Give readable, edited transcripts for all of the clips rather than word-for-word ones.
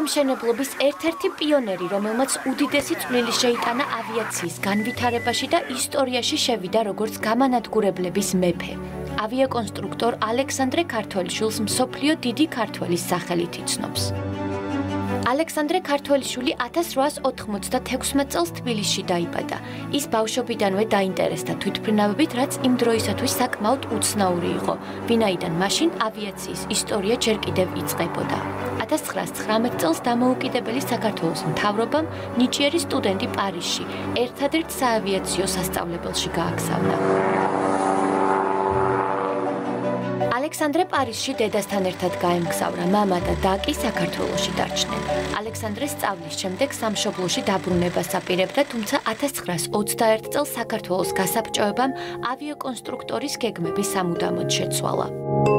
მშენებლობის ერთ-ერთი პიონერი, რომელმაც უდიდესი წვლილი შეიტანა ავიაციის განვითარებაში და ისტორიაში შევიდა როგორც გამანადგურებლების მეფე. ავიაკონსტრუქტორ ალექსანდრე ქართველიშვილს მსოფლიო დიდი ქართველის სახელით იცნობს. ალექსანდრე ქართველიშვილი 1896 წელს თბილისში დაიბადა. ის ბავშვობიდანვე დაინტერესდა თვითმფრინავებით, რაც იმ დროისათვის საკმაოდ უცნაური იყო, ვინაიდან მაშინ ავიაციის ისტორია ჯერ კიდევ იწყებოდა. 1919 წელს დამოუკიდებელი საქართველოს მთავრობამ ნიჭიერი სტუდენტი პარიზში, ერთადერთ საავიაციო სასწავლებელში გააგზავნა. ალექსანდრე პარიზში დედასთან ერთად გაემგზავრა, მამა და და კი საქართველოში დარჩნენ. ალექსანდრეს სწავლის შემდეგ სამშობლოში დაბრუნებას აპირებდა, თუმცა 1921 წელს საქართველოს გასაბჭოებამ ავიაკონსტრუქტორის გეგმები სამუდამოდ შეცვალა.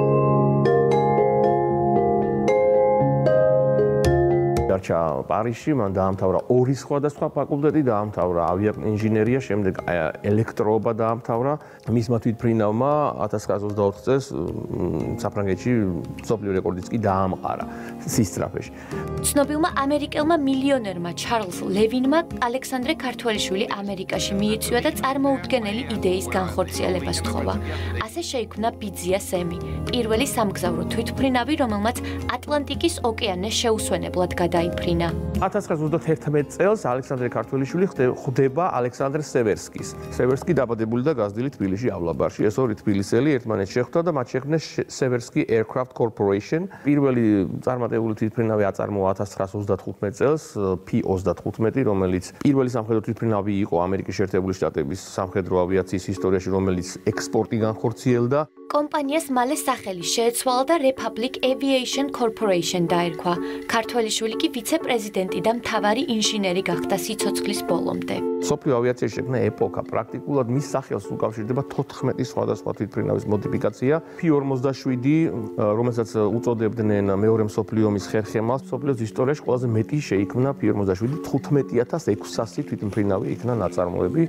დარჩა პარიზში, მან დაამთავრა ორი სხვადასხვა ფაკულტეტი, დაამთავრა ავიაინჟინერია, შემდეგ ელექტროობა დაამთავრა. მისმა თვითმფრინავმა 1924 წელს საფრანგეთში მსოფლიო რეკორდიც კი დაამყარა სისწრაფეში. ცნობილმა ამერიკელმა მილიონერმა ჩარლზ ლევინმა ალექსანდრე ქართველიშვილი ამერიკაში მიიწვია და წარმოუდგენელი იდეის განხორციელებას თხოვა. ასე შეიქმნა ბიძია სემი, პირველი სამგზავრო თვითმფრინავი, რომელმაც ატლანტიკის ოკეანე შეუსვენებლად გადაიფრინა. 1921 წელს ალექსანდრე ქართველიშვილი ხვდება ალექსანდრე სევერსკის. სევერსკი დაბადებული და გაზრდილი თბილისში ავლაბარში. ეს ორი თბილისელი ერთმანეთს შეხვდა და მათ შექმნეს სევერსკი Aircraft Corporation. პირველი წარმატებული თვითმფრინავი აწარმოა 1935 წელს P-35, რომელიც პირველი სამხედრო თვითმფრინავი იყო ამერიკის შეერთებული შტატების სამხედრო ავიაციის ისტორიაში, რომელიც ექსპორტი განხორციელდა. კომპანიას მალე სახელი შეეცვალა და Republic Aviation Corporation დაერქვა. ქართველიშვილი კი ვიცე-პრეზიდენტი და მთავარი ინჟინერი გახდა სიცოცხლის ბოლომდე. მსოფლიო ავიაციაში შექმნა ეპოქა. პრაქტიკულად მის სახელს უკავშირდება 14 სხვადასხვა თვითმფრინავის მოდიფიკაცია. P-47, რომელსაც უწოდებდნენ მეორე მსოფლიო ომის ხერხემალს, მსოფლიოს ისტორიაში ყველაზე მეტი შეიქმნა P-47, 15600 თვითმფრინავი იქნა ნაწარმოები.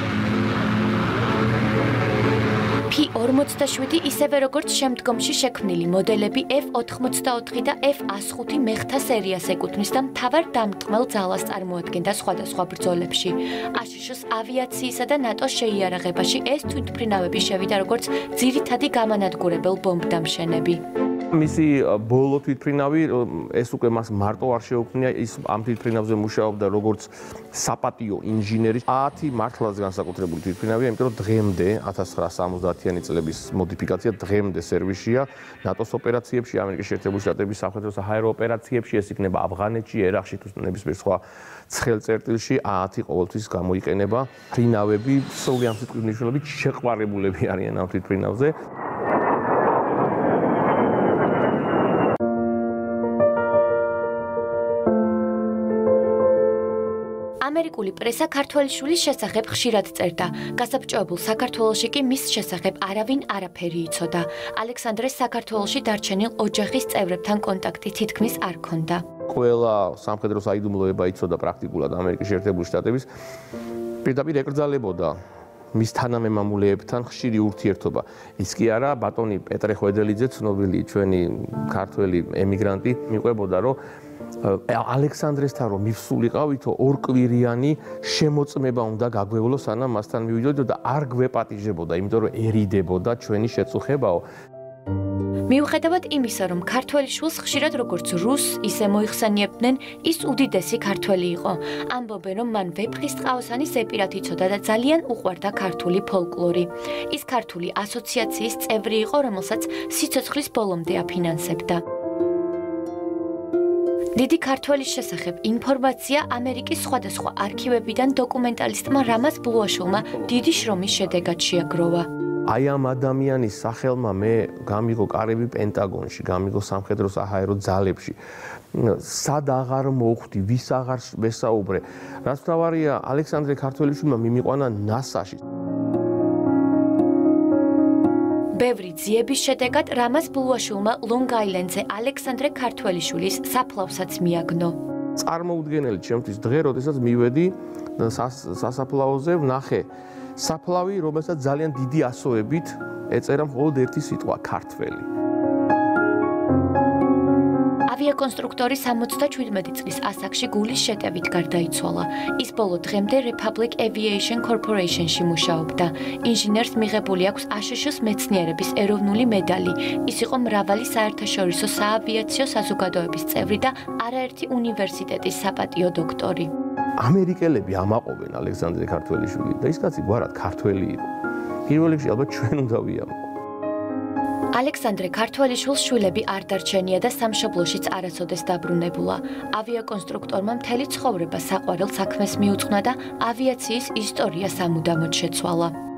P-47 ისევე როგორც შემდგომში შექმნილი მოდელები F-84 და F-105 მეხთა სერიას ეკუთვნის და მთავარ დამტყმელ ძალას წარმოადგენდა სხვადასხვა ბრძოლებში. აშშ-ის ავიაციისა და ნატოს შეიარაღებაში ეს თვითმფრინავები შევიდა როგორც ძირითადი გამანადგურებელ ბომბდამშენები. მისი ბოლო თვითმფრინავი, ეს უკვე მას მარტო არ შეუქმნია, ის ამ თვითმფრინავზე მუშაობდა როგორც საპატიო ინჟინერი. 10 მართლაც განსაკუთრებული თვითმფრინავია, იმიტომ რომ დღემდე 1970-იანი წლების მოდიფიკაცია დღემდე სერვისშია ნატოს ოპერაციებში, ამერიკის შეერთებული შტატების სამხედრო საჰაერო ოპერაციებში, ეს იქნება ავღანეთში, ერაყში თუ ნებისმიერ სხვა ცხელ წერტილში 10 ყოველთვის გამოიყენება. ფრინავები სრული ამ სიტყვის მნიშვნელობით შეყვარებულები არიან ამ თვითმფრინავზე. ამერიკული პრესა ქართველიშვილის შესახებ ხშირად წერდა. გასაბჭოებულ საქართველოში კი მის შესახებ არავინ არაფერი იცოდა. ალექსანდრეს საქართველოში დარჩენილ ოჯახის წევრებთან კონტაქტი თითქმის არ ჰქონდა. ყველა სამხედრო საიდუმლოება იცოდა პრაქტიკულად ამერიკის შეერთებული შტატების. პირდაპირ ეკრძალებოდა მის თანამემამულეებთან ხშირი ურთიერთობა. ის კი არა, ბატონი პეტრე ხვედელიძე, ცნობილი ჩვენი ქართველი ემიგრანტი, მიყვებოდა, რომ ალექსანდრესთან რომ მივსულიყავითო, ორკვირიანი შემოწმება უნდა გაგვევლო, სანამ მასთან მივიდოდო და არ გვეპატიჟებოდა, იმიტომ რომ ერიდებოდა ჩვენი შეწუხებაო. მიუხედავად იმისა, რომ ქართველიშვილს ხშირად როგორც რუსს ისე მოიხსენიებდნენ, ის უდიდესი ქართველი იყო. ამბობენ, რომ მან ვეფხისტყაოსანი ზეპირად იცოდა და ძალიან უყვარდა ქართული ფოლკლორი. ის ქართული ასოციაციის წევრი იყო, რომელსაც სიცოცხლის ბოლომდე აფინანსებდა. დიდი ქართველის შესახებ ინფორმაცია ამერიკის სხვადასხვა არქივებიდან დოკუმენტალისტმა რამაზ ბლუაშვილმა დიდი შრომის შედეგად შეაგროვა. აი ამ ადამიანის სახელმა მე გამიღო კარები პენტაგონში, გამიღო სამხედრო საჰაერო ძალებში. სად აღარ მოვხვდი, ვის აღარ ვესაუბრე. რაც მთავარია, ალექსანდრე ქართველიშვილმა მიმიყვანა ნასაში. ბევრი ძიების შედეგად რამაზ ბლუაშვილმა ლონგ-აილენდზე ალექსანდრე ქართველიშვილის საფლავსაც მიაგნო. წარმოუდგენელი ჩემთვის დღე, როდესაც მივედი სასაფლაოზე, ვნახე საფლავი, რომელსაც ძალიან დიდი ასოებით ეწერა მხოლოდ ერთი სიტყვა, ქართველი. ავიაკონსტრუქტორი 77 წლის ასაკში გულის შეტევით გარდაიცვალა. ის ბოლო დღემდე Republic Aviation Corporation-ში მუშაობდა. ინჟინერს მიღებული აქვს აშშ-ის მეცნიერების ეროვნული მედალი. ის იყო მრავალი საერთაშორისო საავიაციო საზოგადოების წევრი და არაერთი უნივერსიტეტის საპატიო დოქტორი. ამერიკელები ამაყობენ ალექსანდრე ქართველიშვილი და ის კაცი გვარად ქართველი იყო. პირველ რიგში ალბათ ჩვენ უნდა ვიამბო. ალექსანდრე ქართველიშვილს შვილები არ დარჩენია და სამშობლოშიც არასოდეს დაბრუნებულა. ავიაკონსტრუქტორმა მთელი ცხოვრება საყვარელ საქმეს მიუძღვნა და ავიაციის ისტორია სამუდამოდ შეცვალა.